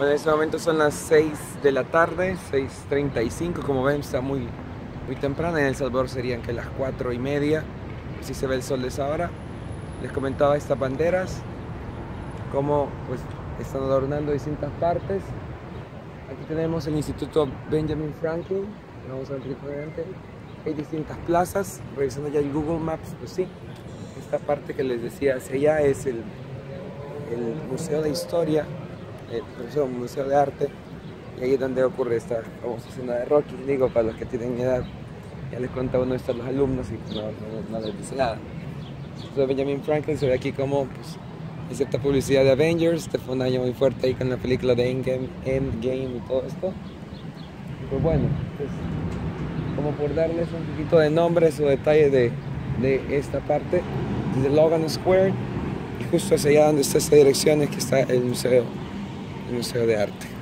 Bueno, en este momento son las 6 de la tarde, 6:35, como ven está muy temprano. En El Salvador serían que las 4:30, así se ve el sol de esa hora. Les comentaba estas banderas, cómo pues están adornando distintas partes. Aquí tenemos el Instituto Benjamin Franklin, vamos a ver un poquito adelante. Hay distintas plazas, revisando ya el Google Maps, pues sí, esta parte que les decía hacia allá es el Museo de Historia, el Museo de Arte, y ahí es donde ocurre esta famosa escena de Rocky. Digo, para los que tienen edad, ya les cuenta uno esto a los alumnos y no les dice nada. Entonces Benjamin Franklin se ve aquí como pues, hay cierta publicidad de Avengers, este fue un año muy fuerte ahí con la película de Endgame y todo esto. Y pues bueno, pues, como por darles un poquito de nombres o detalles de esta parte, desde Logan Square y justo hacia allá donde está esta dirección es que está el museo de arte.